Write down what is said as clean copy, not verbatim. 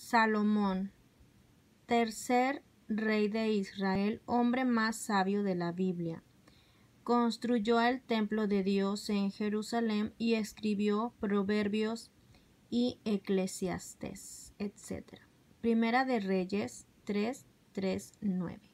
Salomón, tercer rey de Israel, hombre más sabio de la Biblia. Construyó el templo de Dios en Jerusalén y escribió Proverbios y Eclesiastés, etc. Primera de Reyes 3:9.